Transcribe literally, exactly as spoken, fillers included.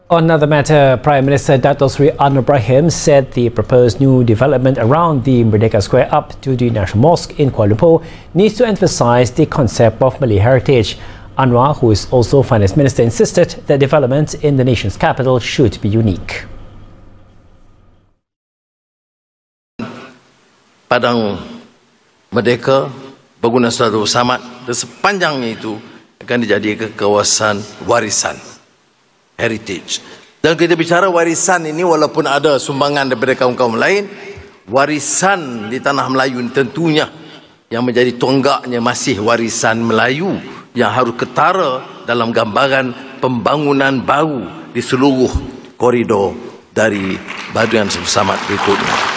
On another matter, Prime Minister Datuk Seri Ibrahim said the proposed new development around the Merdeka Square up to the National Mosque in Kuala Lumpur needs to emphasise the concept of Malay heritage. Anwar, who is also Finance Minister, insisted that development in the nation's capital should be unique. Padang Merdeka, bangunan Sultan Samad dan sepanjangnya itu akan dijadikan kawasan warisan, heritage. Dan kita bicara warisan ini, walaupun ada sumbangan daripada kaum-kaum lain, warisan di tanah Melayu ini tentunya yang menjadi tonggaknya masih warisan Melayu yang harus ketara dalam gambaran pembangunan baru di seluruh koridor dari Baduan Sultan Samad berikutnya.